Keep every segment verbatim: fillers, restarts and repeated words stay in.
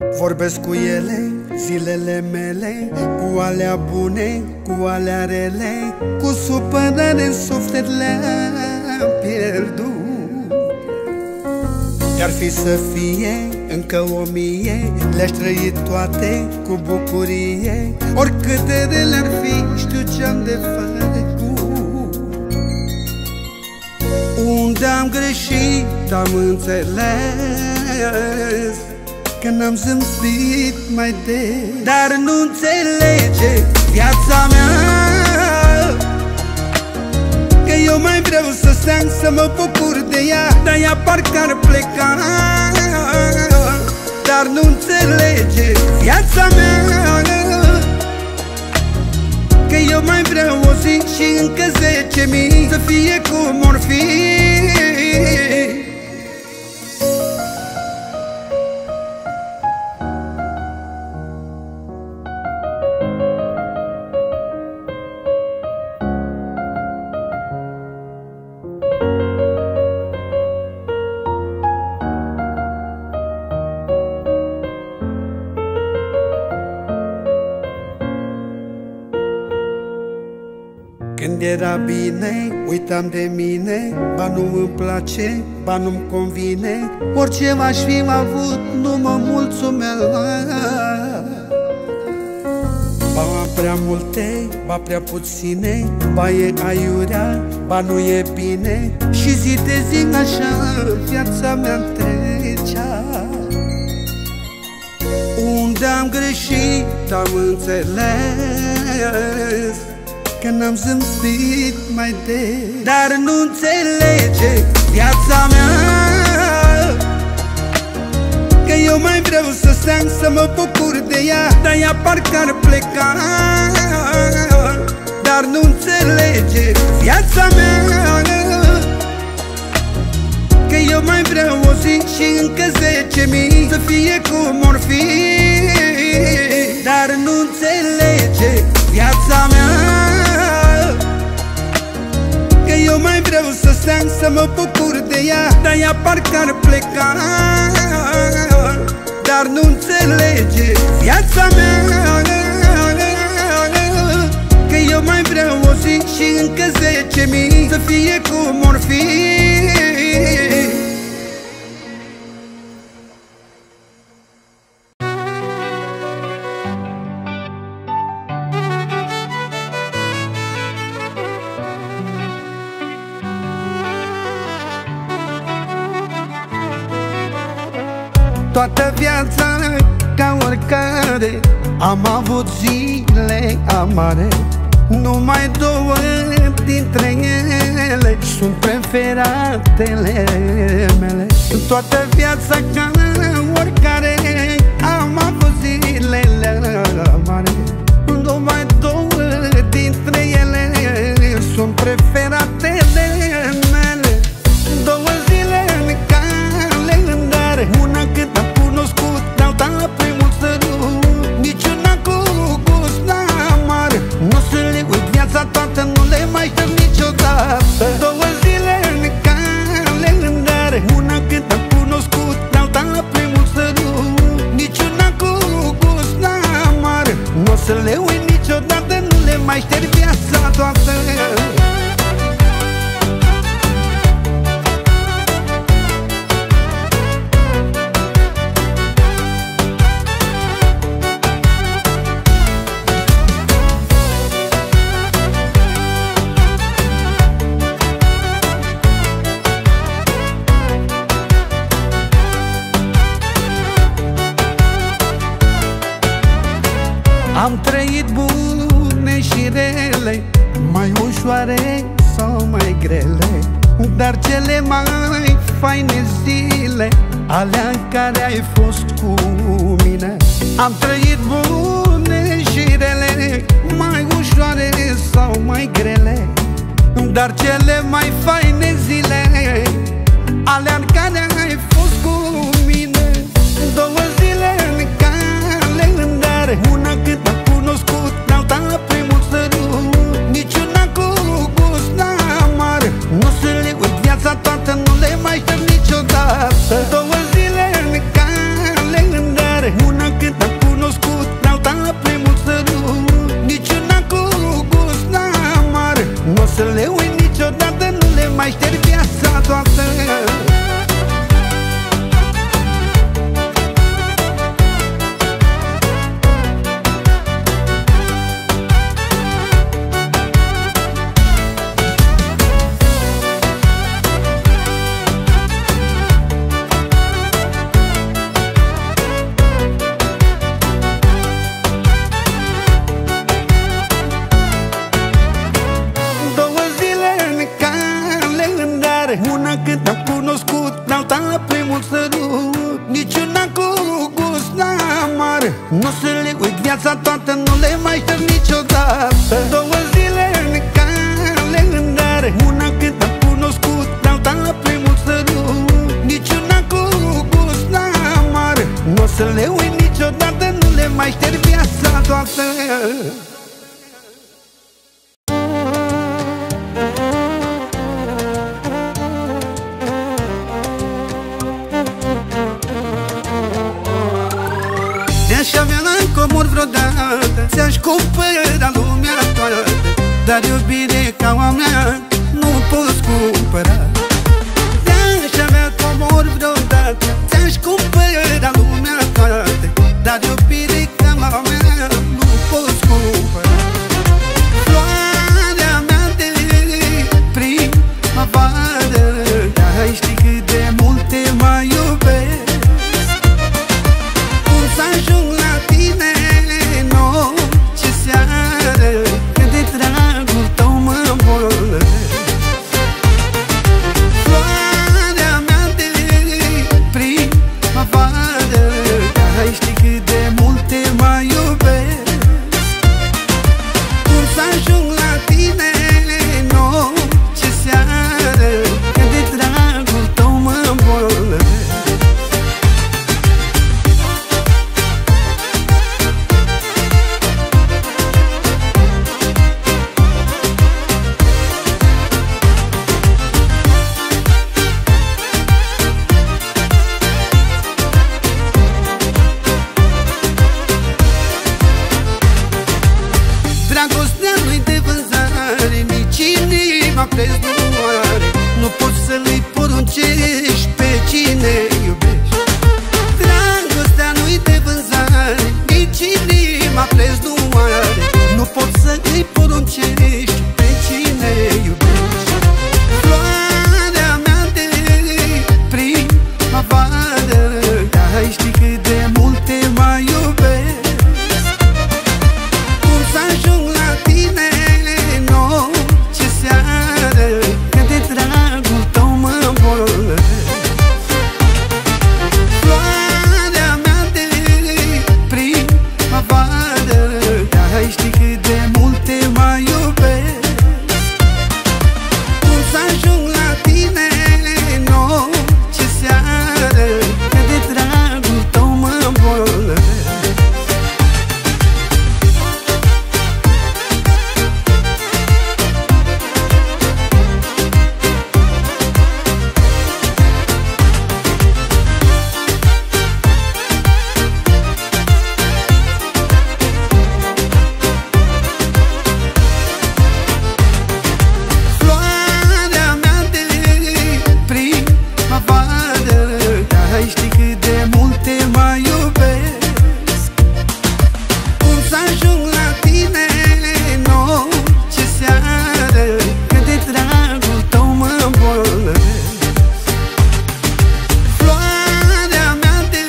Vorbesc cu ele, zilele mele, cu alea bune, cu alea rele, cu supărare în suflet le-am pierdut. Iar fi să fie încă o mie, le-aș trăi toate cu bucurie. Oricât de rele ar fi, știu ce-am de făcut. Unde am greșit, am înțeles că n-am zâmbit mai des. Dar nu înțelege viața mea că eu mai vreau să stea, să mă bucur de ea, dar ea parcă ar pleca. Dar nu înțelege viața mea că eu mai vreau o zi și încă zece mii să fie cum or fi. Când era bine, uitam de mine, ba nu-mi place, ba nu-mi convine. Orice m-aș fi avut, nu mă mulțumea. Ba prea multe, ba prea puține, ba e aiurea, ba nu e bine. Și zi de zi așa viața mea trecea. Unde am greșit, am înțeles că n-am zâmbit mai des. Dar nu înțelege viața mea că eu mai vreau să stea, să mă bucur de ea, dar ea parcă ar pleca. Dar nu înțelege viața mea că eu mai vreau o zi și încă zece mii să fie cum or fi. Dar nu înțelege viața mea că eu mai vreau să stea, să mă bucur de ea, dar ea parcă ar pleca. Dar nu înțelege viața mea că eu mai vreau o zi și încă zece mii să fie cum or fi. Toată viața, ca oricare, am avut zile amare. Numai două dintre ele sunt preferatele mele. Toată viața, ca oricare, am avut zilele amare. Numai două dintre ele sunt preferatele mele. Două zile în calendar, una cât am cunoscut, alta la primul sărut. Niciuna cu gust amar, nu să le uit viața toată, nu le mai șterg niciodată. Două zile în calendar, una cât am cunoscut, alta la primul sărut. Niciuna cu gust amar, nu să le uit niciodată, nu le mai șterg viața toată. Am trăit bune și rele, mai ușoare sau mai grele, dar cele mai faine zile, alea în care ai fost cu mine. Am trăit bune și rele, mai ușoare sau mai grele, dar cele mai faine zile, alea în care ai fost cu mine. Două zile în calendar, una cât am cunoscut, alta la primul sărut. Niciuna cu gust amar, nu să le uit viața toată, nu le mai șterg niciodată. Două zile în calendar, una Nu să le uit viața toată, nu le mai șterg niciodată. Două zile în calendar, una când am cunoscut, alta la primul sărut, niciuna cu gust amar. Nu să le uit niciodată, nu le mai șterg viața toată. Ți-aș avea în comor vreodată, ți-aș cumpăra lumea toată, dar iubire ca a mea nu poți cumpăra. Ți-aș avea comor vreodată, ți-aș cumpăra lumea toată, dar iubire ca a mea nu poți cumpăra. Floarea mea de primăvară, dar știi cât de mult te mai iubesc. Cum să ajung la tine noce seară, că de dragul tău mă îmbolnăvesc. Floarea mea de primăvară, dar știi cât de mult te mai iubesc. Cum să ajung la tine noce seară, că de dragul tău mă îmbolnăvesc. Dragostea nu-i de vânzare, nici inima crezi nu are. Nu poți să le-i poruncești pe cine iubești. Dragostea nu-i de vânzare, nici inima crezi nu are. Nu poți să le-i poruncești pe cine iubești. Floarea mea de primăvară, dar știi cât de mult te mai iubesc. Cum să ajung la tine noce seară, că de dragul tău mă îmbolnăvesc. Floarea mea de primăvară, dar știi cât de mult te mai iubesc. Cum să ajung la tine noce seară, că de dragul tău mă îmbolnăvesc. Floarea mea de primăvară, dar știi cât de mult te mai iubesc. Cum să ajung la tine noce seară, că de dragul tău mă îmbolnăvesc. Floarea mea de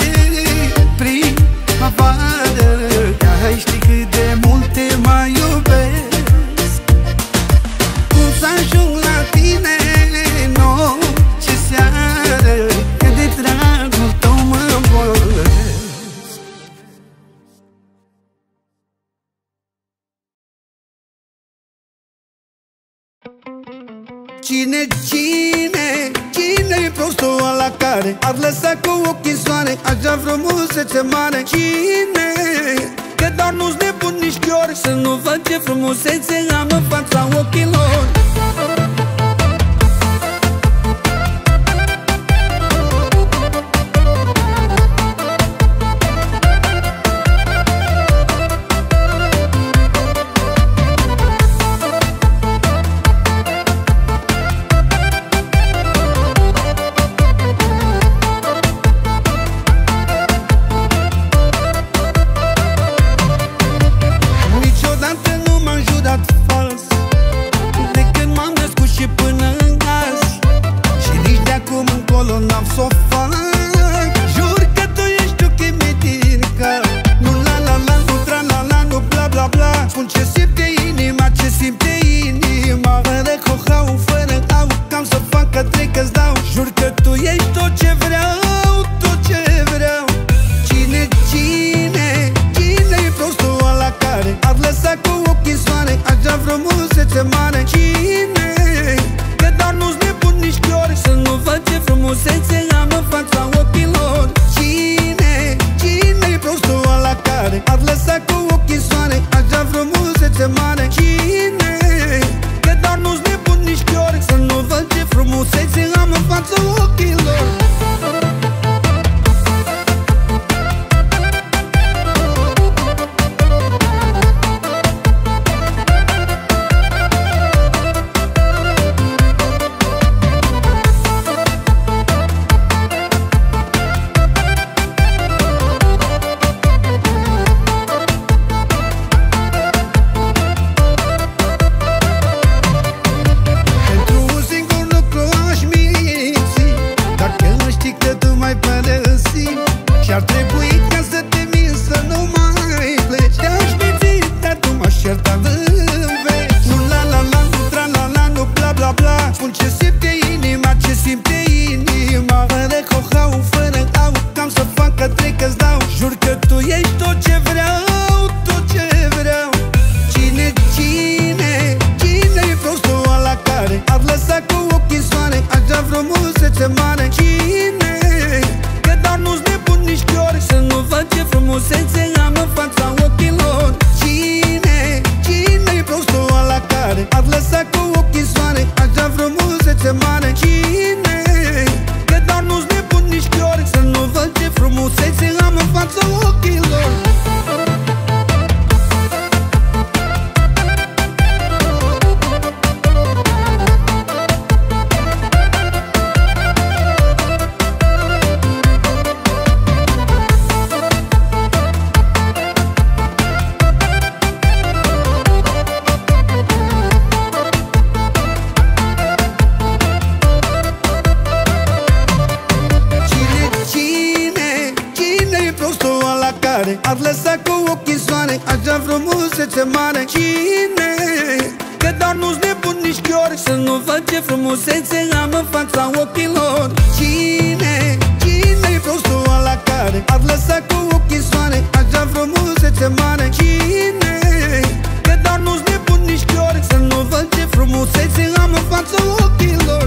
primăvară, dar știi cât de mult te mai iubesc. Cum să ajung la tine noce seară, că de dragul tău mă îmbolnăvesc. Cine, cine, cine-i prostul ăla care ar lăsa cu ochii în soare așa frumusețe mare? Cine? Că doar nu-s nebun nici chior să nu văd ce frumusețe am în fața ochilor. Niciodată nu m-am jurat fals, decât lăsat cu ochii în soare, aș vrea frumusețe mare. Cine? Că doar nu-s nebun nici chiori, să nu văd ce frumusețe am în fața ochilor. Cine? Cine-i prostul ăla care ar lăsa cu ochii în soare, aș vrea frumusețe mare. Cine? Că doar nu-s nebun nici chiori, să nu văd ce frumusețe am în fața ochilor. Și-ar trebui ca să te min să nu mai pleci. Te-aș minți, dar tu m-aș certa în veci. Nu la la la, nu tra la la, nu bla bla bla. Spun ce simte inima, ce simte inima. Fără ho-hau, fără au, cam să fac că trec că-ți dau. Jur că tu ești tot ce vreau, tot ce vreau. Cine, cine, cine-i prostul ăla care ar lăsa cu ochii în soare, aș vrea frumusețe mare. Cine? Că doar nu-s nebun nici chiori, să nu văd ce frumusețe am în fața ochilor. Cine? Cine-i prostul ăla care ar lăsa cu ochii în soare, aș vrea frumusețe mare. Cine? Că doar nu-s nebun nici chiori, să nu văd ce frumusețe am în fața ochilor. Ar lăsa cu ochii în soare, aș vrea frumusețe mare. Cine? Că doar nu-s nebun nici chiori, să nu văd ce frumusețe am în fața ochilor. Cine? Cine-i prostul ăla care ar lăsa cu ochii în soare, aș vrea frumusețe mare. Cine? Că doar nu-s nebun nici chiori, să nu văd ce frumusețe am în fața ochilor.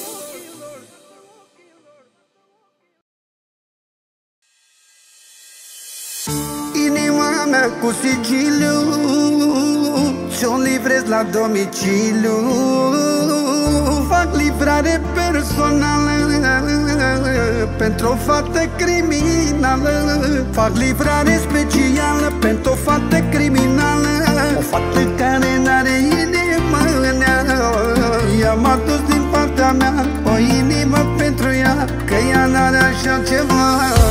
Inima mea cu sigiliu ți-o livrez la domiciliu. Fac livrare personală pentru o fată criminală. Fac livrare specială pentru o fată criminală. O fată care n-are inimă în ea. I-am adus din partea mea o inimă pentru ea, că ea n-are așa ceva.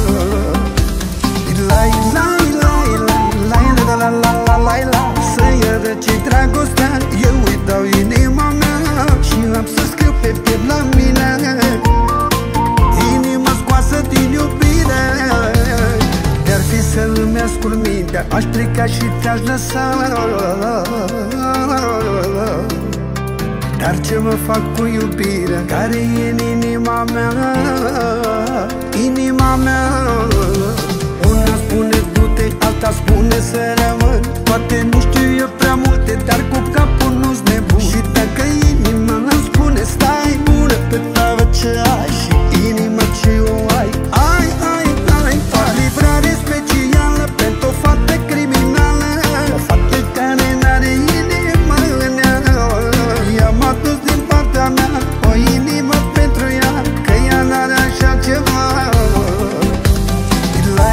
Lai, lai, lai, lai, la, la, la, la, la, la. Să-i răci dragostea, eu îi dau inima mea și am să scriu pe piept la mine inima scoasă din iubire. De-ar fi să îmi ascult mintea, aș pleca și te-aș lăsa. Dar ce mă fac cu iubirea care e în inima mea? Inima mea. Una spune du-te, alta spune să rămân. Poate nu știu eu prea multe, dar cu capul nu-s nebun. Și dacă inima îmi spune stai, bună pe tavă ce ai și inima ce o ai. Ai, ai, ai, fac livrare specială pentru o fată criminală. O fată care n-are inimă în ea. I-am adus din partea mea o inimă pentru ea, că ea n-are așa ceva. La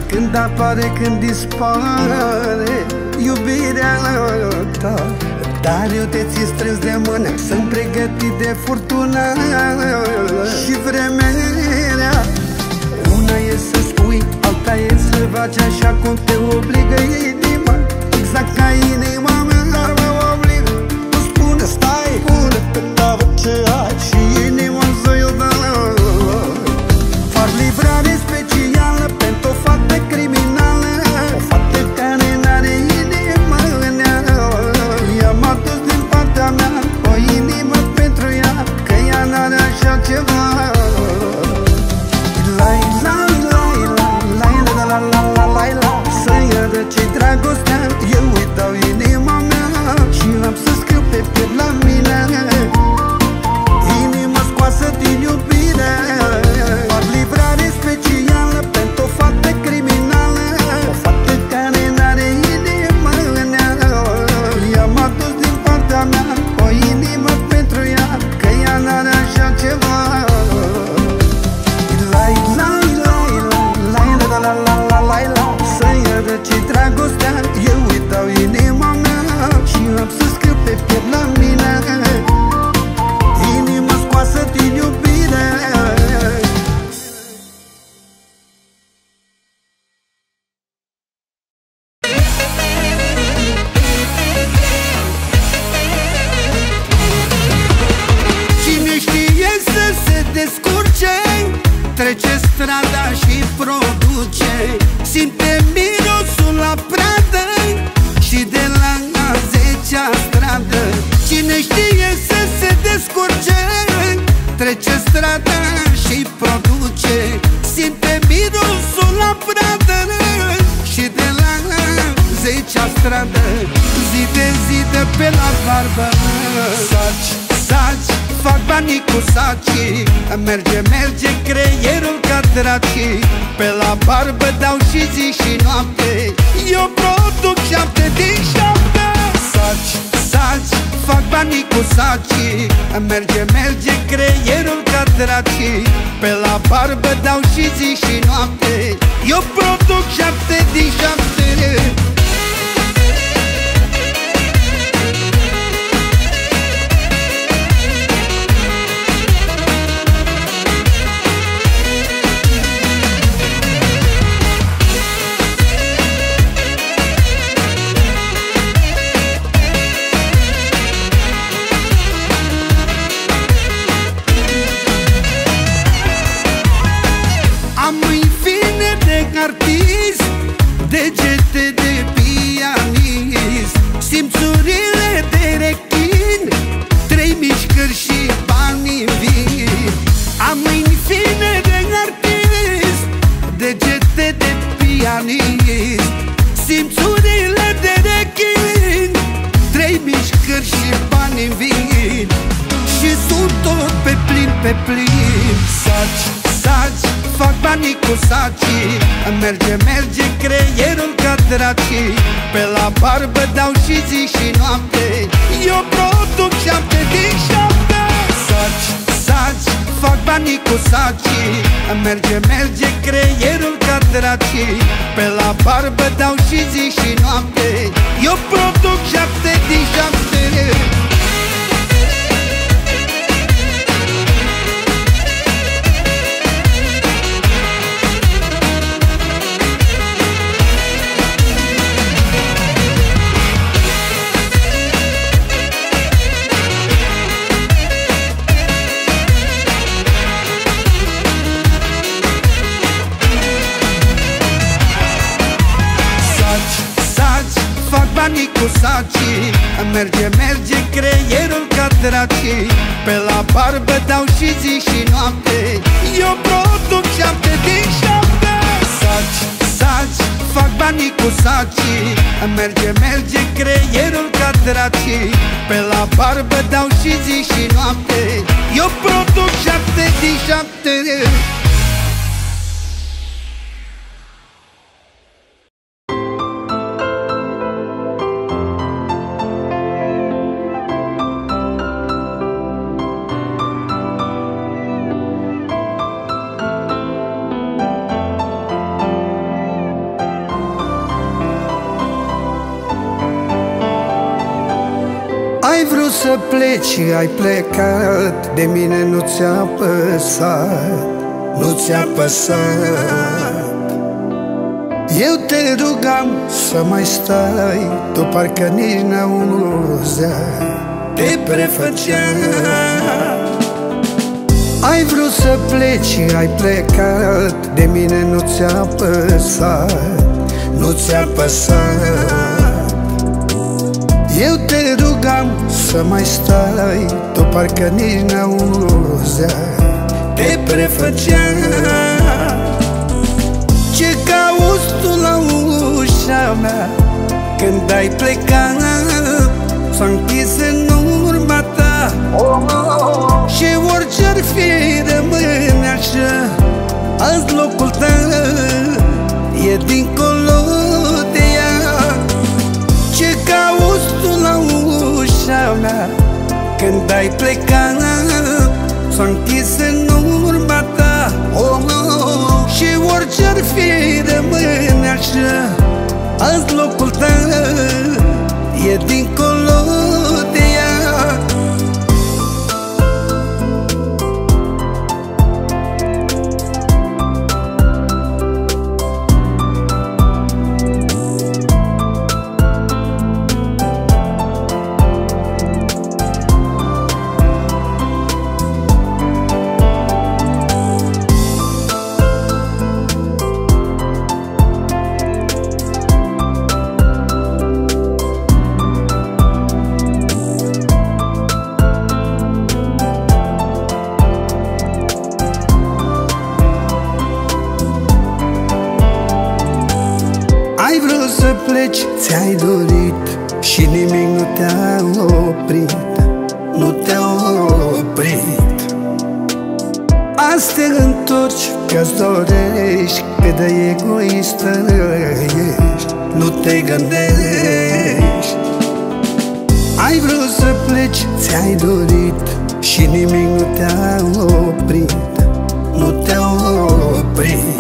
când apare, când dispare iubirea ta. Dar eu te țin strâns de mână, sunt pregătit de furtună și vremerea. Una e să spui, alta e să faci așa cum te obligă inima. Exact ca inima mea mă obligă. Nu spune stai, pune pe tavă ce ai și inima să-i o dă. Fac livrare specială pentru o fată criminală, o fată care n-are inimă în ea. I-am adus din partea mea o inimă pentru ea, că ea n-are așa ceva. Lai, lai, lai, lai, lai, la, la, la, la, la. Să-i arăt-i dragostea, eu îi dau inima mea și am să scriu pe piept la mine inima scoasă din iubire. Fac livrare specială pentru o fată criminală, o fată care n-are inimă în ea. I-am adus din partea mea o inimă pentru ea, că ea n-are așa ceva. Lai, lai, lai, lai, la, la, la, la, la, la. Să-i arăt-i dragostea, eu îi dau inima mea și am să scriu pe piept la mine inima scoasă din iubire. Cine știe să se descurce, trece strada și produce. Simte mirosul la pradă și de la a zecea stradă. Cine știe să se descurce, trece strada și produce. Simte mirosul la pradă și de la a zecea stradă. Zi de zi de pe la barbă, saci, saci, fac banii cu sacii. Merge, merge creierul ca dracii. Pe la barbă dau și zi și noapte, eu produc șapte din șapte. Saci, saci, fac banii cu sacii. Merge, merge creierul ca dracii. Pe la barbă dau și zi și noapte, eu produc șapte din șapte. Artist, degete de pianist, simțurile de rechin, trei mișcări și bani vin. Am mâini fine de artist, degete de pianist, simțurile de rechin, trei mișcări și bani vin. Și sunt tot pe plin, pe plin. Saci, saci, fac banii cu sacii. Merge, merge creierul ca dracii. Pe la barbă dau și zi și noapte, eu produc șapte din șapte. Saci, saci, fac banii cu sacii. Merge, merge creierul ca dracii. Pe la barbă dau și zi și noapte, eu produc șapte din șapte. Banii cu sacii. Merge, merge creierul ca dracii. Pe la barbă dau și zi și noapte, eu produc șapte din șapte. Saci, saci, fac banii cu sacii. Merge, merge creierul ca dracii. Pe la barbă dau și zi și noapte, eu produc șapte din șapte. Ai vrut să pleci, ai plecat, de mine nu ți-a păsat, nu ți-a păsat. Eu te rugam să mai stai, tu parcă nici n-auzeai, te prefăceai. Ai vrut să pleci, ai plecat, de mine nu ți-a păsat, nu ți-a păsat. Eu te rugam să mai stai, tu parcă nici n-auzeai, te prefăceai. Ce cauți tu la ușa mea când ai plecat? S-a închis în urma ta și orice-ar fi rămâne așa. Azi locul tău e dincolo de ea. Ce cauți tu la ușa mea când ai plecat? S-a închis în urma ta și orice-ar fi rămâne așa. Azi locul tău e dincolo de ea. Ți-ai dorit și nimic nu te-a oprit, nu te-a oprit. Azi te întorci că-ți dorești, cât de egoistă ești, nu te gândești. Ai vrut să pleci, ți-ai dorit și nimic nu te-a oprit, nu te-a oprit.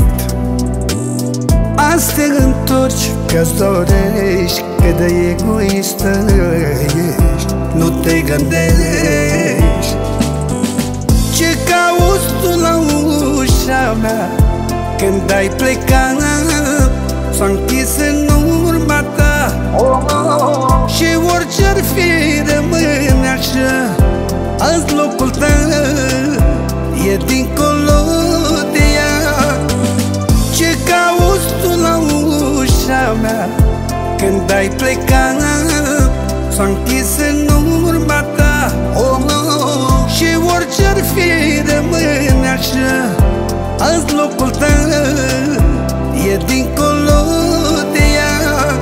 Azi te întorci că-ți dorești, cât de egoistă ești, nu te gândești. Ce cauți tu la ușa mea când ai plecat? S-a închis în urma ta și orice-ar fi rămâne așa. Azi locul tău e dincolo de ea. Ce cauți tu la ușa mea când ai plecat? S-a închis în urma ta și orice-ar fi rămâne așa. Azi locul tău e dincolo de ea.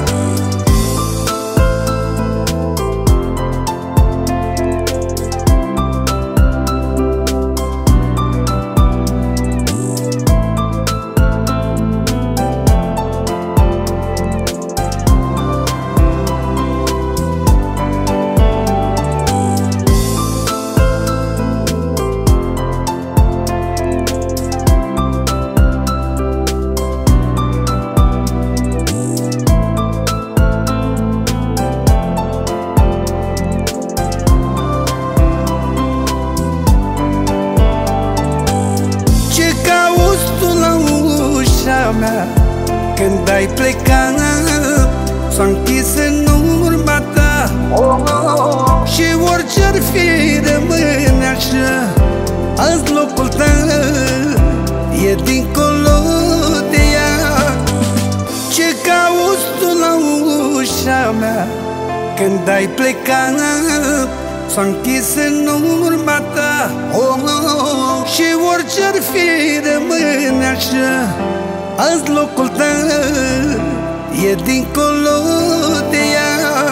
Când ai plecat, s-a închis în urma ta și orice-ar fi rămâne așa. Azi locul tău e dincolo de ea. Ce cauți tu la ușa mea când ai plecat? S-a închis în urma ta și orice-ar fi rămâne așa. Azi locul tău e dincolo de ea.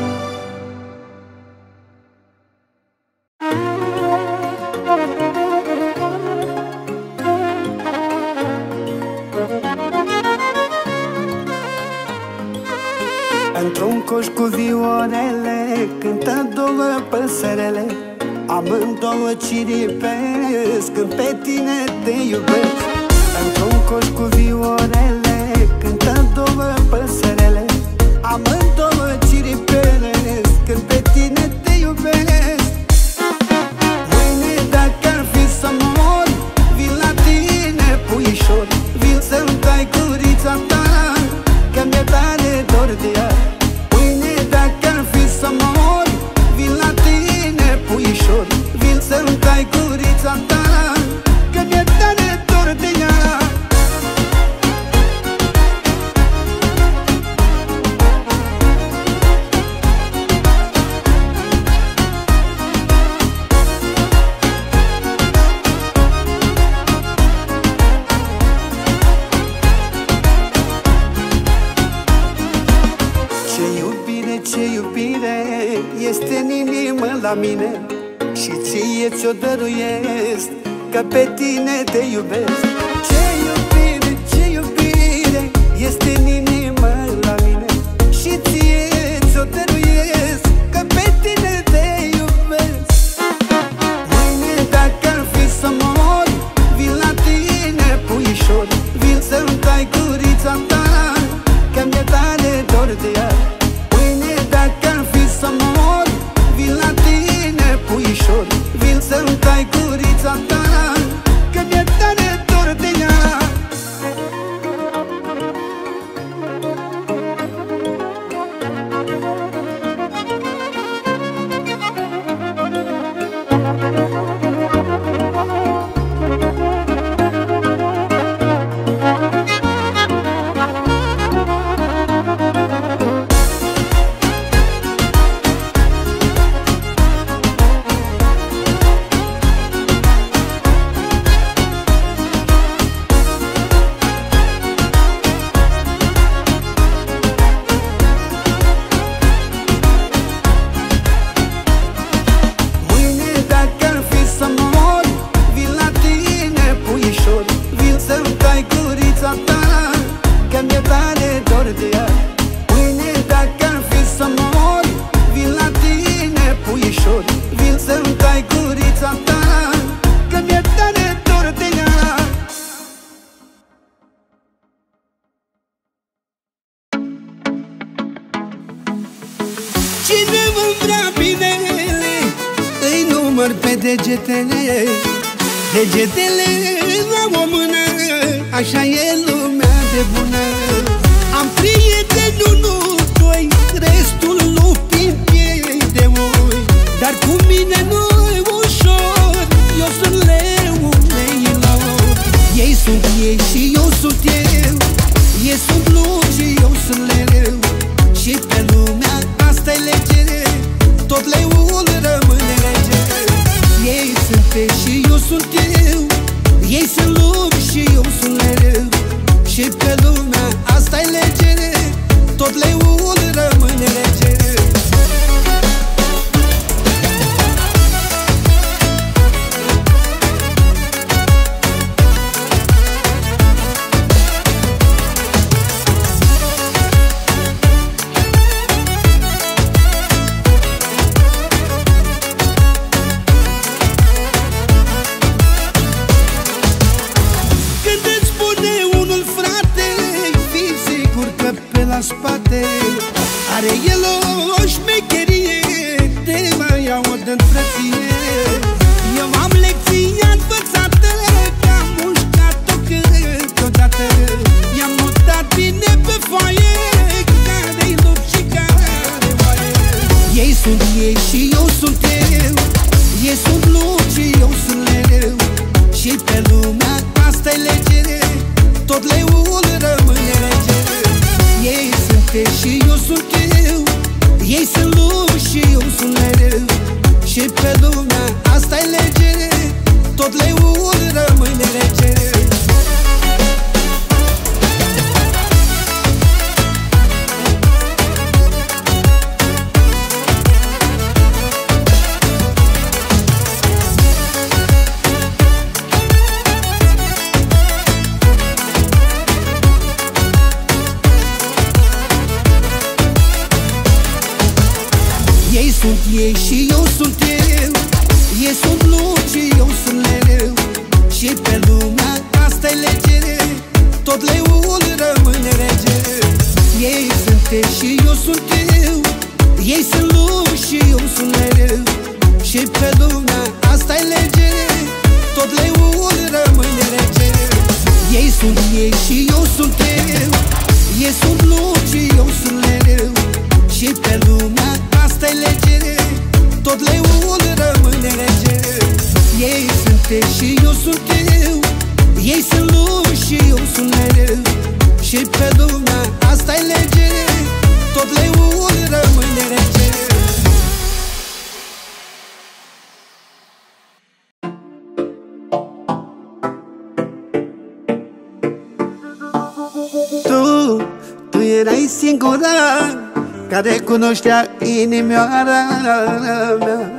Într-un coș cu viorele cântă două păsărele, amândouă ciripesc când pe tine te iubesc. Într-un coș cu viorele cântă două păsărele, amândouă ciripesc când pe tine te iubesc. tare dor de ea. Mâine dacă ar fi să mor, vin la tine, puișor, vin să-mi tai gurița ta, că mi-e tare dor de ea. Ce iubire este în inimă la mine și ție ți-o dăruiesc, că pe tine te iubesc. Ce iubire, ce iubire este în inimă la mine și ție ți-o dăruiesc, că pe tine te iubesc. Mâine dacă ar fi să mor, vin la tine, puișor, vin să-mi tai gurița ta, că mi-e tare dor de ea. Să mor, vin la tine, puișor, vin să-mi tai gurița ta, că mi-e tare dor de ea. Cine vă vrea binele, îi număr pe degetele, degetele la o mână, așa e lumea de bună. Am prieteni unul, doi, restul lupi în piei de oi, dar cu mine nu-i ușor, eu sunt leul leilor. Ei sunt ei și eu sunt eu, ei sunt lupi și eu sunt leu, și pe lumea asta-i lege, tot leul rămâne rege. Ei sunt ei și eu sunt eu, ei sunt lupi și eu sunt leu, și pe lumea asta-i lege, tot leul rămâne rege. Spate are el o șmecherie, te mai aud în frăție. Eu am lecția învățată, că am mușcat-o câteodată. I-am notat bine pe foaie, care-i lup și care oaie. Ei sunt ei și eu sunt eu, ei sunt lup și eu sunt leu, și pe lumea asta-i legere, tot leul rămâne rege. Ei sunt ei și eu sunt eu, ei sunt lupi și eu sunt leu, și pe lumea asta-i legere, tot leul rămâne rege. Ei sunt ei și eu sunt eu, ei sunt lupi și eu sunt leu, și pe lumea asta-i legere, tot leul rămâne rege. Ei sunt ei și eu sunt eu, ei sunt lupi și eu sunt leu, și pe lumea asta-i legere, tot leul rămâne rege. Ei sunt ei și eu sunt eu, ei sunt sunt lung și eu sunt lereu, și pe lumea asta-i lege, tot leul rămâne rege. Ei sunt ei și eu sunt eu, ei sunt lung și eu sunt lereu, și pe lumea asta-i lege, tot leul rămâne rege. Tu, tu erai singura care cunoștea inimioara mea.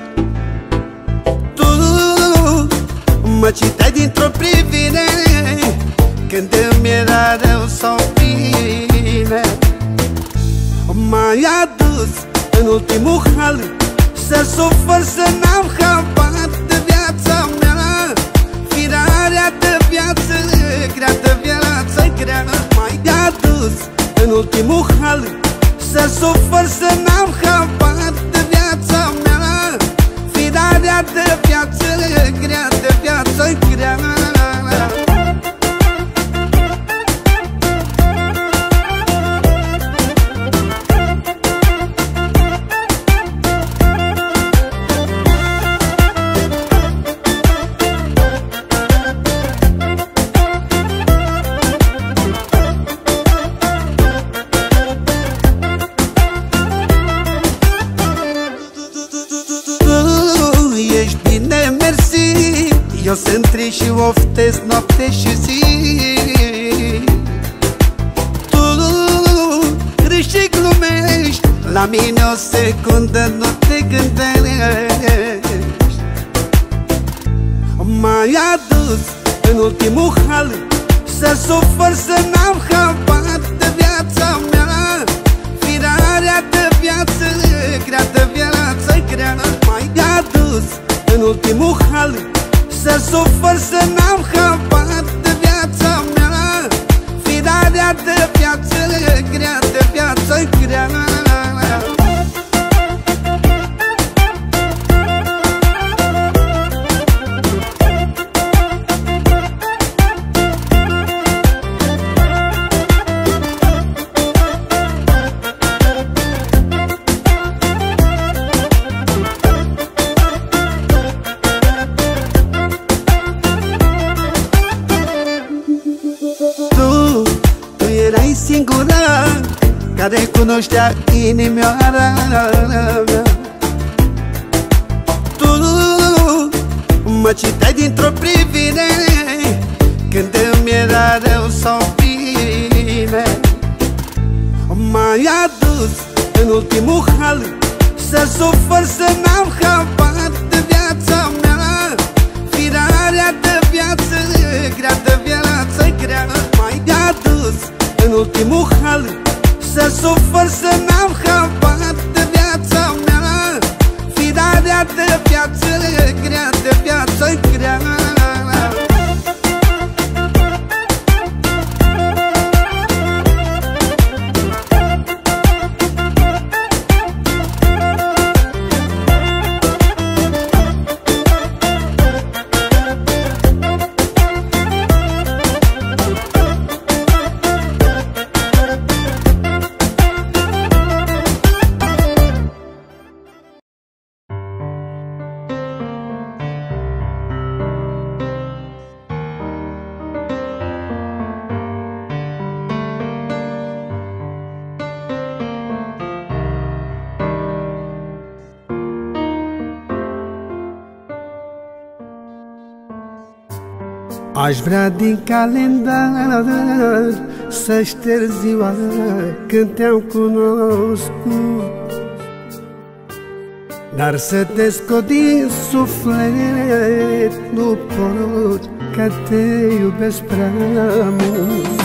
Tu mă citeai dintr-o privire când îmi era rău sau bine. M-ai adus în ultimul hal să sufăr, să n-am habar de viața mea. Firarea de viață grea, de viață grea. M-ai adus în ultimul hal să sufăr, să n-am habar de viața mea. Firarea de viață grea, de viață grea. Eu sunt trist și oftesc noapte și zi. Tu râși și glumești, la mine o secundă nu te gândești. M-ai adus în ultimul hal să sufăr, să n-am habar de viața mea. Firarea de viață grea, de viață grea. M-ai adus în ultimul hal să sufăr, să n-am habar de viața mea. Firarea de viață grea, de viață grea. Singura care cunoștea inimioara mea. Tu mă citeai dintr-o privire când îmi era rău sau bine. M-ai adus în ultimul hal să sufăr, să n-am habar de viața mea. Firarea de viață grea, de viață grea. M-ai adus în ultimul hal să sufăr, să n-am habar de viața mea. Firarea de viață grea, de viață grea. Aș vrea din calendar să șterg ziua când te-am cunoscut, dar să te scot din suflet nu pot, că te iubesc prea mult.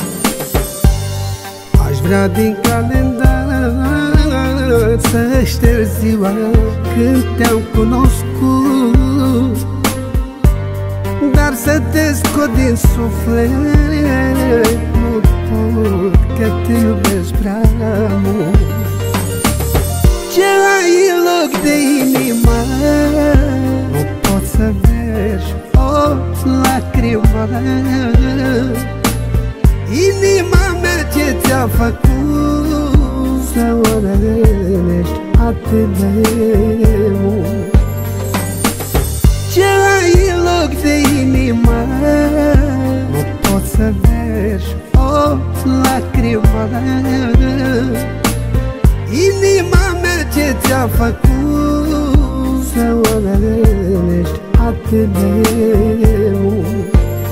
Aș vrea din calendar să șterg ziua când te-am cunoscut, dar să te scot din suflet nu pot, că te iubesc prea mult. Ce ai în loc de inima nu poți să vezi o lacrimă. Inima mea ce ce ți-a făcut să urăști atât de mult? Ce ai în loc de inimă, nu poți să vezi o lacrimă. Inima mea ce ți-a făcut să urăști atât de mult?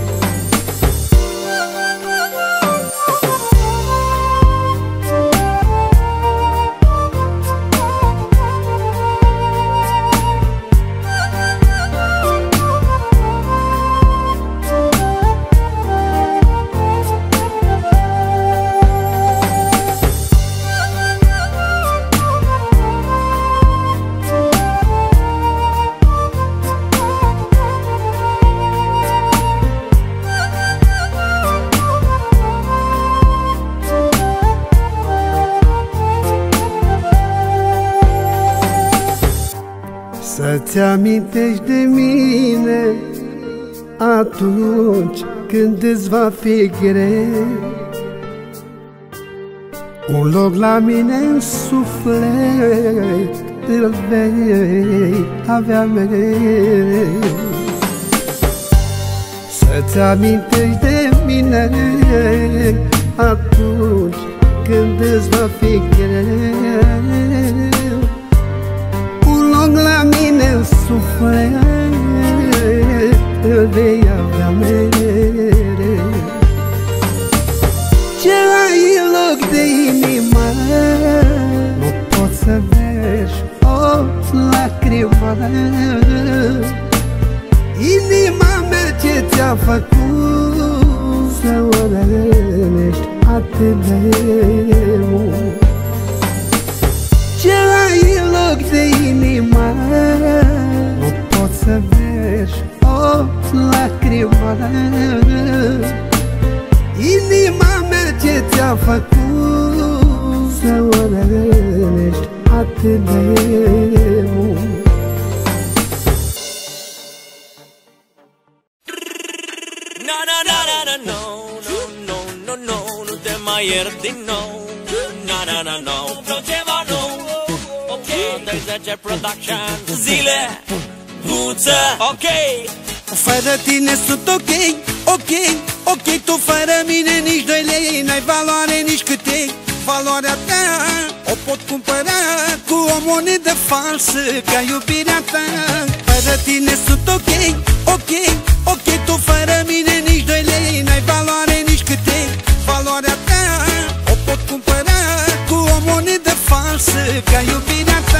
Să-ți amintești de mine atunci când îți va fi greu, un loc la mine în suflet îl vei avea mereu. Să-ți amintești de mine atunci când îți va fi greu, la mine în suflet îl vei avea mereu. Ce ai în loc de inimă, nu poți să vezi o lacrimă. Inima mea ce ți-a făcut să urăști atât de mult? Ce ai în loc de inimă, nu poți să vezi o lacrimă. Inima mea ce ți-a făcut să urăști atât de mult? Na na na na na no no no no no nu te mai iert din nou. Na na na no vreau ceva nou. Ok, treizeci production zile Buță, ok. Fără tine sunt ok, ok, ok. Tu fără mine nici doi lei, n-ai valoare nici cât e valoarea ta. O pot cumpăra cu o monedă falsă ca iubirea ta. Fără tine sunt ok, ok, ok. Tu fără mine nici doi lei, n-ai valoare nici cât e valoarea ta. O pot cumpăra cu o monedă falsă ca iubirea ta.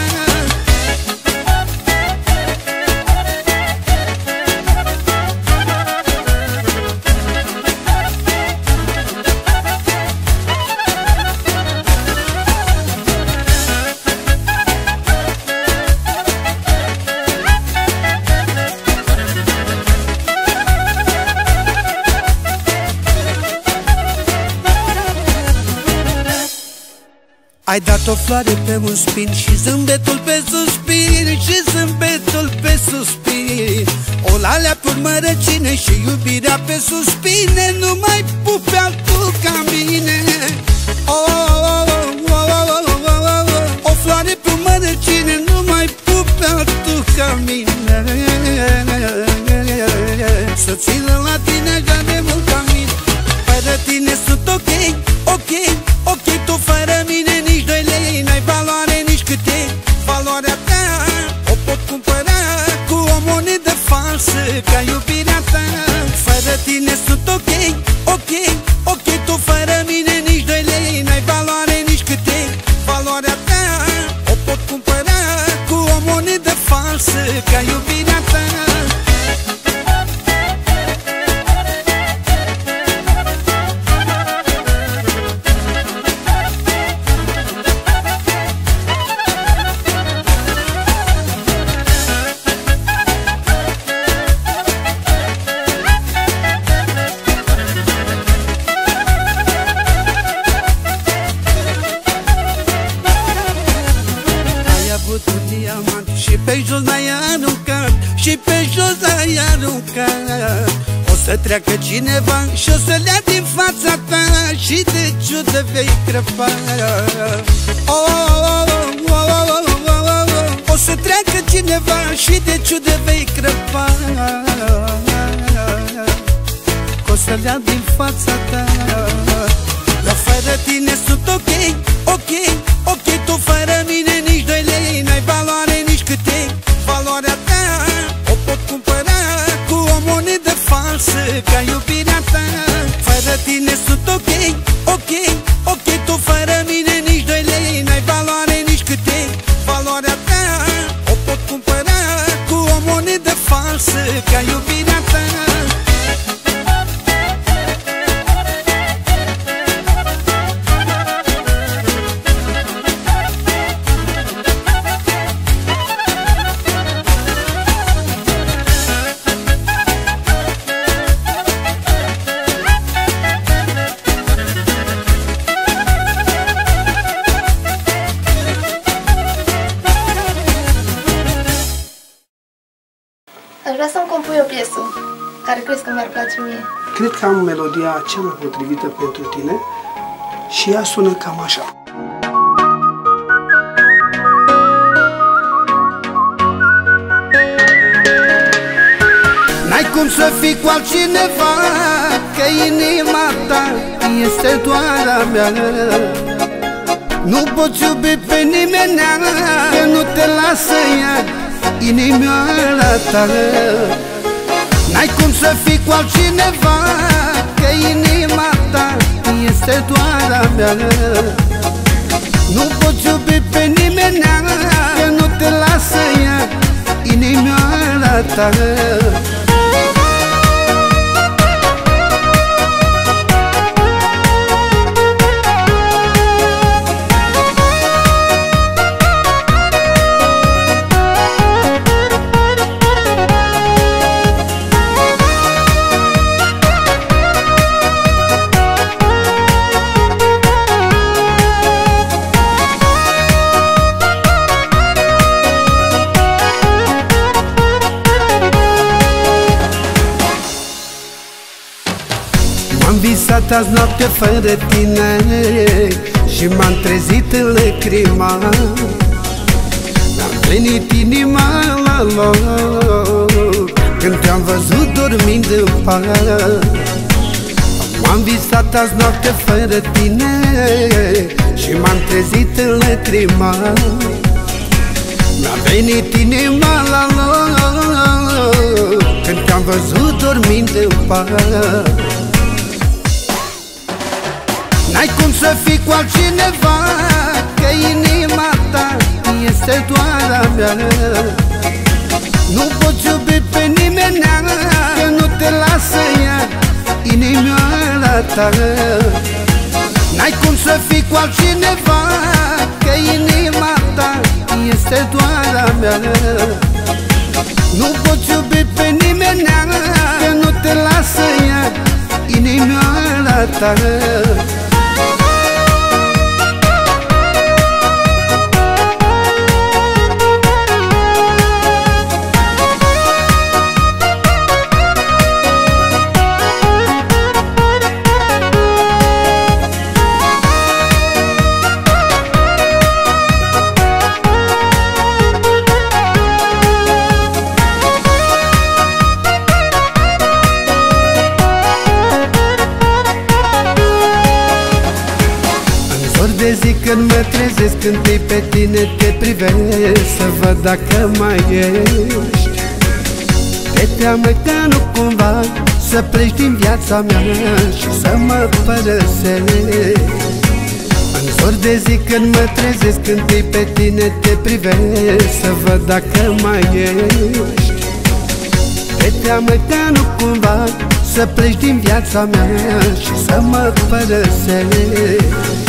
Ai dat o floare pe un spin și zâmbetul pe suspin, și zâmbetul pe suspin. O lalea pe urmă răcine și iubirea pe suspine. Nu mai pup pe altul ca mine. Oh, oh, oh, oh, oh, oh, oh, oh. O floare pe urmă răcine, nu mai pup pe altul ca mine. Să țină la tine așa de mult ca mine. Fără tine sunt ok, ok, ok. Tu fără mine nici doi lei, n-ai valoare nici cât e valoarea ta. O pot cumpăra cu o monedă falsă ca iubirea ta. Fără tine sunt ok, ok, ok. Tu fără mine nici doi lei, n-ai valoare nici cât e valoarea ta. O pot cumpăra cu o monedă falsă ca iubirea ta. Și pe jos l-ai aruncat, și pe jos l-ai aruncat. O să treacă cineva și o să-l ia din fața ta și de ciudă vei crăpa. Oh, oh, oh, oh, oh, oh, oh. O să treacă cineva și de ciudă vei crăpa, că o să-l ia din fața ta. Eu fără tine sunt ok, ok, ok. Tu fără mine nici doi lei n-ai valoare nici câte valoarea ta. O pot cumpăra cu o monedă falsă ca iubirea ta. Fără tine sunt ok, ok, ok. Tu fără mine nici doi lei n-ai valoare nici câte valoarea ta. O pot cumpăra cu o monedă falsă ca iubirea ta. Aș vrea să-mi compui o piesă. Care crezi că mi-ar place mie? Cred că am melodia cea mai potrivită pentru tine și ea sună cam așa. N-ai cum să fii cu altcineva, că inima ta este doar a mea. Nu poți iubi pe nimeni, că nu te lasă ea inimioara ta. N-ai cum să fii cu altcineva, că inima ta este doar a mea. Nu poți iubi pe nimeni, că nu te lasă ea inimioara ta. M-am visat azi noapte fără tine și m-am trezit în lacrima. Mi-a venit inima la loc când te-am văzut dormind în pat. M-am visat azi noapte fără tine și m-am trezit în lacrima. Mi-a venit inima la loc când te-am văzut dormind în pat. N-ai cum să fii cu altcineva, că inima ta este doar a mea. Nu poți iubi pe nimeni, că nu te lasă ea inimioara ta. N-ai cum să fii cu altcineva, că inima ta este doar a mea. Nu poți iubi pe nimeni, că nu te lasă ea inimioara ta. De zi când mă trezesc, când te pe tine te privesc, să văd dacă mai ești. Te teamă ca nu cumva să pleci din viața mea și să mă părăsești. În zor de zi când mă trezesc, când te pe tine te privesc, să văd dacă mai ești. Te teamă ca nu cumva să pleci din viața mea și să mă părăsești.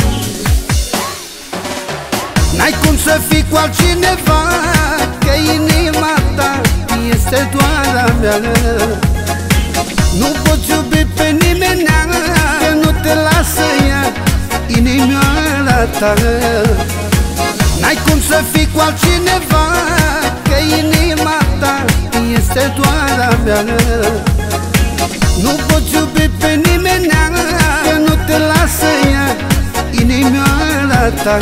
N-ai cum să fii cu altcineva, că inima ta este doar a mea. Nu poți iubi pe nimeni, că nu te lasă ea inimioara ta. N-ai cum să fii cu altcineva, că inima ta este doar a mea. Nu poți iubi pe nimeni, că nu te lasă ea inimioara ta.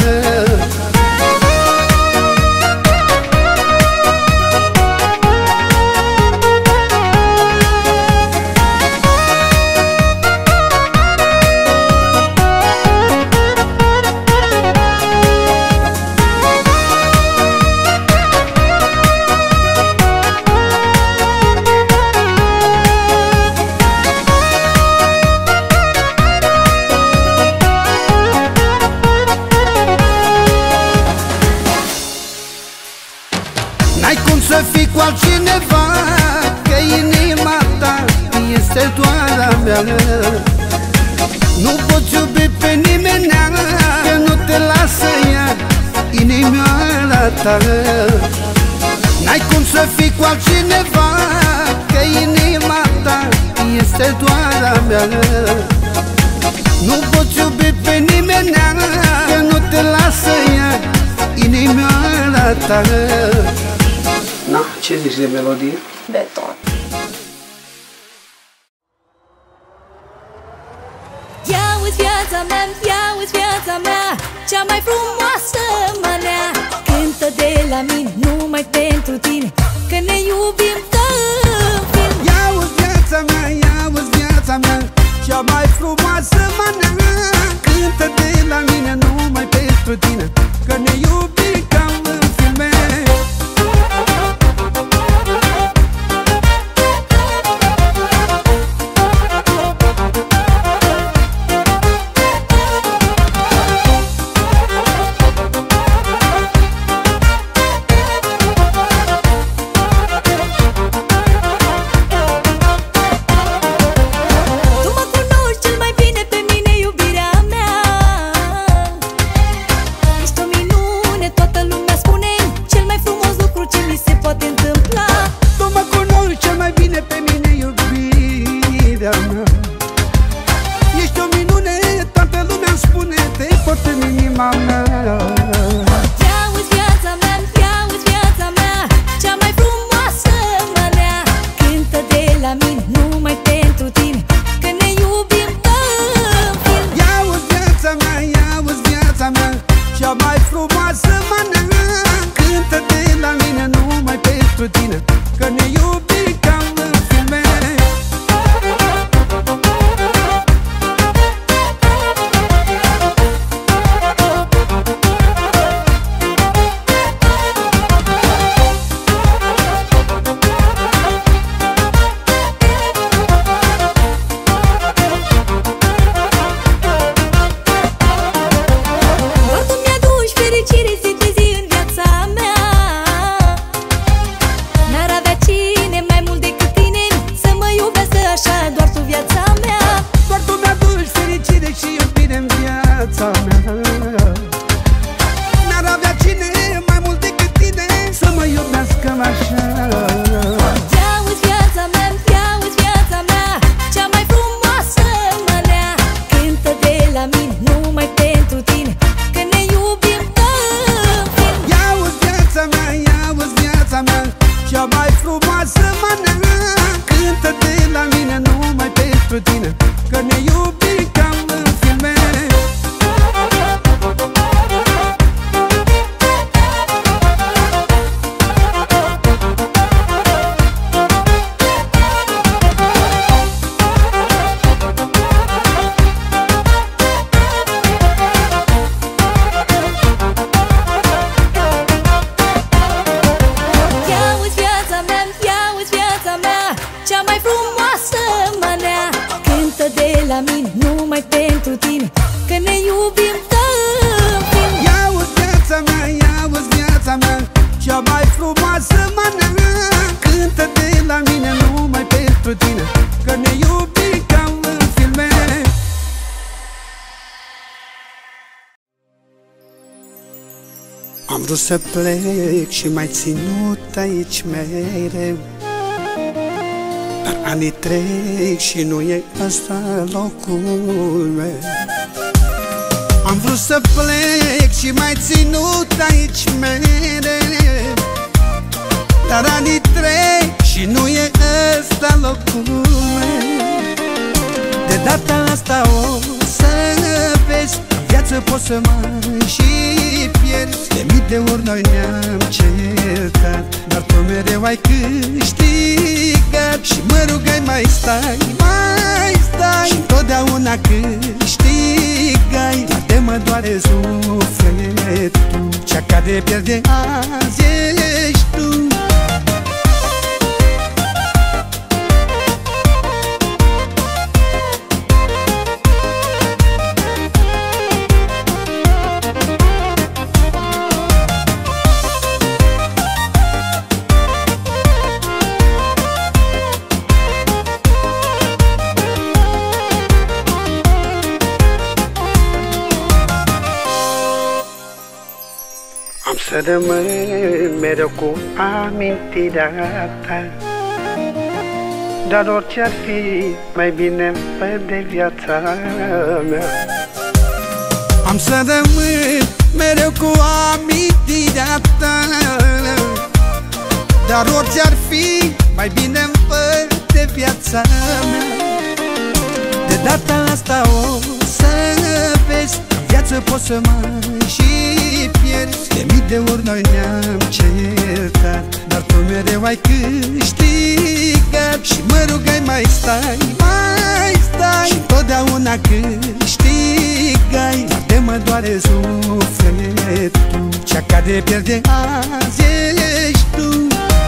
N-ai cum să fii cu altcineva, că inima ta este doar a mea. Nu poți iubi pe nimeni, că nu te lasă ea inimioara ta. N-ai cum să fii cu altcineva, că inima ta este doar a mea. Nu poți iubi pe nimeni, că nu te lasă ea inimioara ta. Na, ce zici de melodie? Beton. Ia-uți viața mea, ia-uți viața mea, cea mai frumoasă manea. Cântă de la mine numai pentru tine, că ne iubim tău. Ia-uzi viața mea, ia-uzi viața mea, cea mai frumoasă manea. Cântă de la mine numai pentru tine, că ne iubim ca în filme. Ești o minune, toată lumea îmi spune, te port în inima mea. Ia-uți viața mea, ia-uți viața mea, cea mai frumoasă manea. Cântă de la mine numai pentru tine, că ne iubim tău. Ia-uzi viața mea, ia-uzi viața mea, cea mai frumoasă manea. Cântă de la mine numai pentru tine, că ne iubim ca în filme. N-ar avea cine mai mult decât tine să mă iubească așa. Ia-uți viața mea, ia-uți viața mea, cea mai frumoasă manea. Cântă de la mine numai pentru tine, că ne iubim tău. Ia-uzi viața mea, ia-uzi viața mea, cea mai frumoasă manea. Cântă de la mine numai pentru tine, că ne iubim ca în filme. Cea mai frumoasă manea. Cântă de la mine numai pentru tine, că ne iubim tău. Ia-uzi viața mea, ia-uzi viața mea, cea mai frumoasă manea. Cântă de la mine numai pentru tine, că ne iubim ca în filme. Am vrut să plec și m-ai ținut aici mereu, dar anii trec și nu e ăsta locul meu. Am vrut să plec și m-ai ținut aici mereu, dar anii trec și nu e ăsta locul meu. data asta o să vezi, în viață poți să mai și pierzi. De mii de ori noi ne-am certat, dar tu mereu ai câștigat. Și mă rugai mai stai, mai stai, și întotdeauna câștigai. Dar de mă doare sufletul, cea care pierde azi ești tu. Am să rămân mereu cu amintirea ta, dar orice ar fi, mai bine fă de viața mea. Am să rămân mereu cu amintirea ta, dar orice ar fi, mai bine fă de viața mea. De data asta o să vezi, în viață poți să mai și pierzi. De mii de ori noi ne-am certat, dar tu mereu ai câștigat. Și mă rugai mai stai, mai stai, și întotdeauna câștigai. Dar de mă doare sufletul, cea care pierde azi ești tu.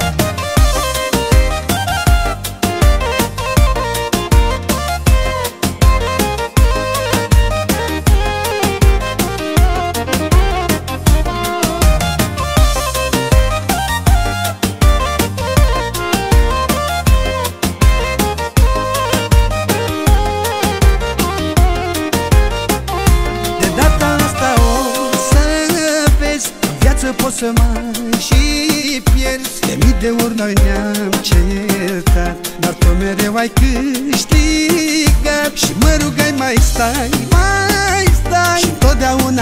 Poți să mai și pierzi. De mii de ori noi ne-am certat, dar tu mereu ai câștigat. Și mă rugai mai stai, mai stai, și întotdeauna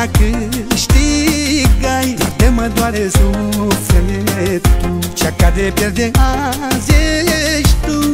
câștigai. Dar de mă doare sufletul, cea care pierde azi ești tu.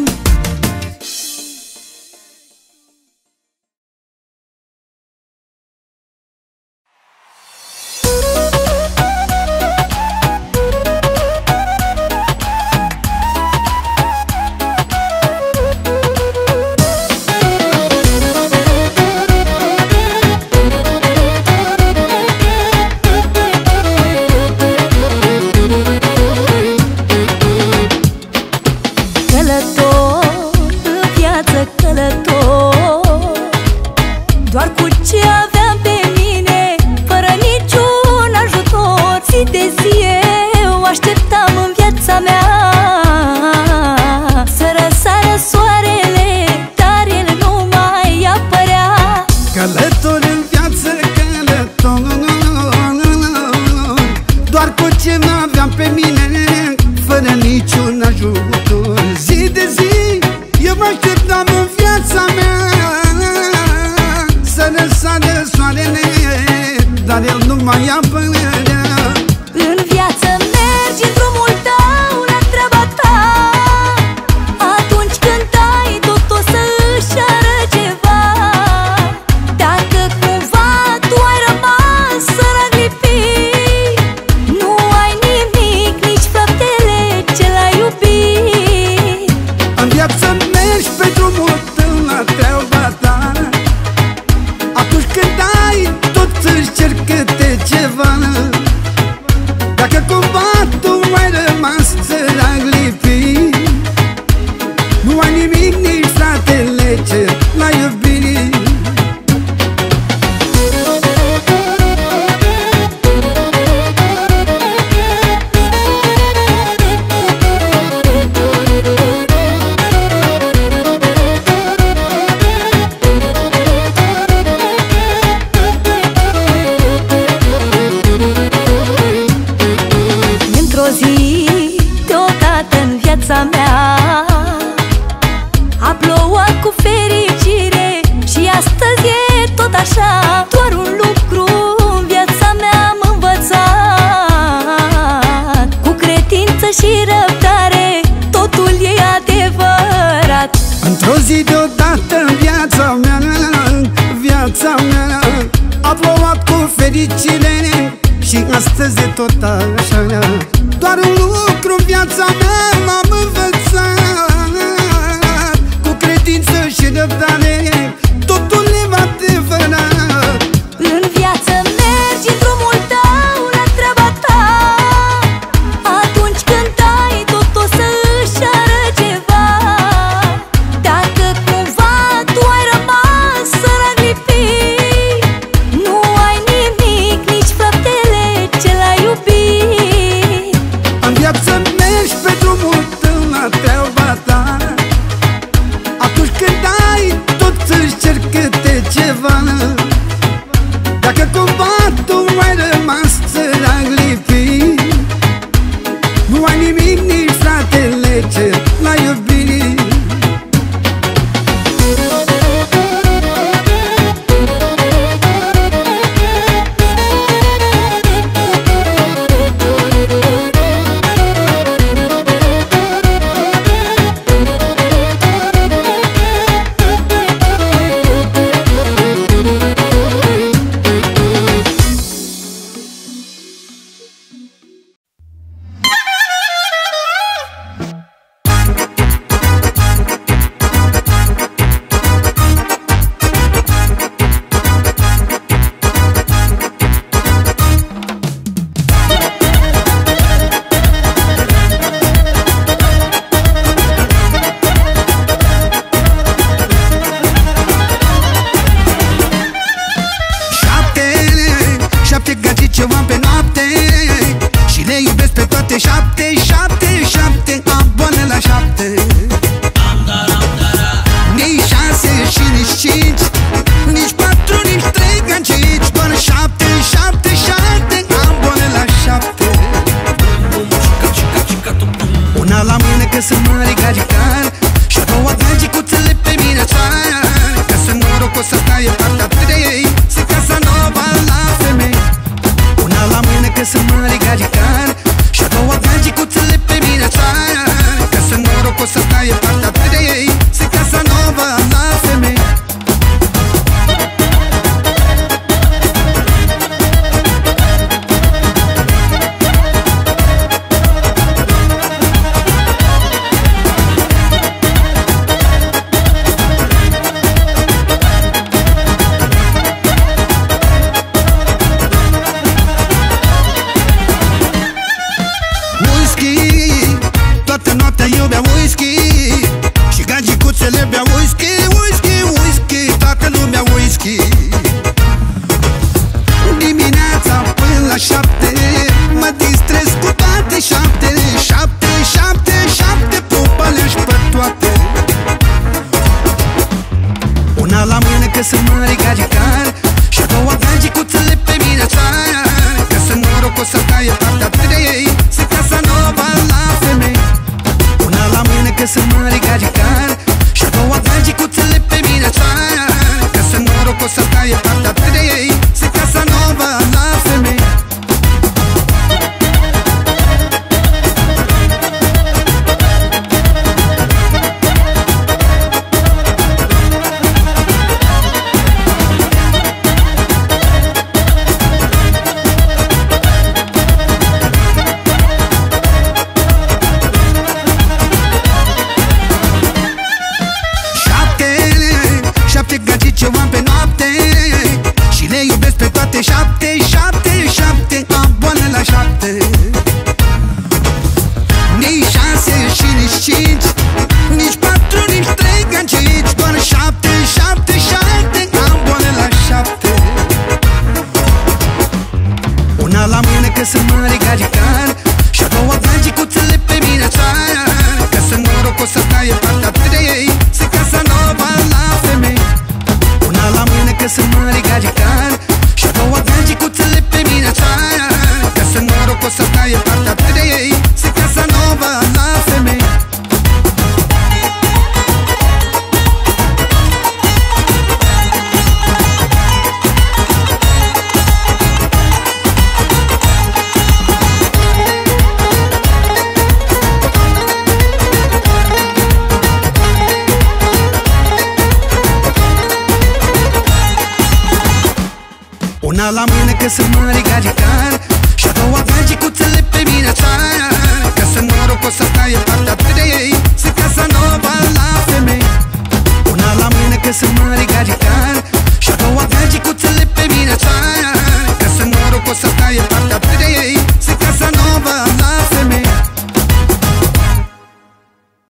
Într-o zi deodată în viața mea fericire și astăzi e tot așa. Doar un lucru în viața mea m-am învățat: cu credință și răbdare totul le va adevăra. În viață mergi în drumul tău, la treaba ta. Atunci când ai, tot o să își ară ceva. Dacă cumva tu ai rămas sărac lipit, nu ai nimic, nici faptele ce l-ai iubit. În viață mergi pe drumul tău, la treaba ta. Atunci când ai, tot își cer câte ceva. Dacă cumva tu ai rămas sărac lipit, nu ai nimic, nici fratele ce l-ai iubit. Șapte gagici ce am pe noapte și le iubesc pe toate șapte, șapte, șapte, aboane la șapte. Nici șase și nici cinci, nici patru, nici trei gagici, doar șapte, șapte, șapte, aboane la șapte. Una la mână că sunt mare gagicar și a doua gagicuțele pe mine țar. Că sunt norocos să stai în partea trei, se casa nova la femei. Una la mână că sunt mare gagicar și a doua gagicuțele pe mine țar. Că sunt norocos să stai în partea trei, se casa nova la femei. Toată noaptea eu beau whisky și gagicuțele beau whisky, whisky, whisky, toată lumea whisky. Dimineața până la șapte mă distrez cu toate șapte, șapte, șapte, șapte, pupă-le-și pe toate. Una la mână că sunt mare gagicar și a doua gagicuțele pe mine țar. Că sunt norocos să stai în partea trei, se casa nova la femei. Una la mână că sunt mare gagicar și a doua gagicuțele pe mine țar. Că sunt norocos să stai în partea trei, se casa nova la femei. Ce am pe noapte și le iubesc pe toate șapte, șapte, șapte, aboane la șapte. Nici șase și nici cinci, nici patru, nici trei gagici, doar șapte, șapte, șapte, aboane la șapte. Una la mână că sunt mare gagicar și a doua gagicuțele pe mine țar. Că sunt norocos să stai în partea trei, se casa nova la femei. Una la mână că sunt mare gagicar și a doua gagicuțele pe mine țar. Că sunt norocos să stai în partea trei, se casa nova la femei. gagican și a doua gagicuțele pe mine țar. Casa norocos asta e partea trei, se Casa Nova la femei. Una la mână că sunt mare gagican